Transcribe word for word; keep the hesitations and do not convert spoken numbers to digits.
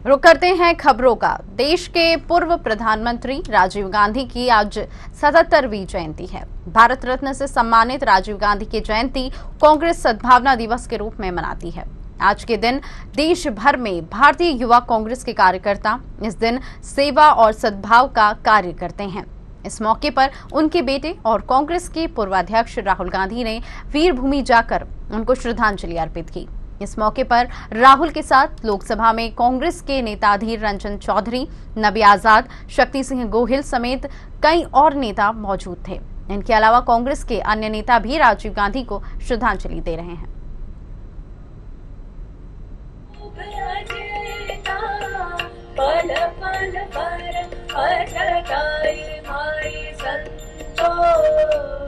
रुक करते हैं खबरों का। देश के पूर्व प्रधानमंत्री राजीव गांधी की आज सतहत्तरवीं जयंती है। भारत रत्न से सम्मानित राजीव गांधी की जयंती कांग्रेस सद्भावना दिवस के रूप में मनाती है। आज के दिन देश भर में भारतीय युवा कांग्रेस के कार्यकर्ता इस दिन सेवा और सद्भाव का कार्य करते हैं। इस मौके पर उनके बेटे और कांग्रेस के पूर्व अध्यक्ष राहुल गांधी ने वीर भूमि जाकर उनको श्रद्धांजलि अर्पित की। इस मौके पर राहुल के साथ लोकसभा में कांग्रेस के नेता अधीर रंजन चौधरी, नबी आजाद, शक्ति सिंह गोहिल समेत कई और नेता मौजूद थे। इनके अलावा कांग्रेस के अन्य नेता भी राजीव गांधी को श्रद्धांजलि दे रहे हैं। पल पल पर अटकाई भाई संतो।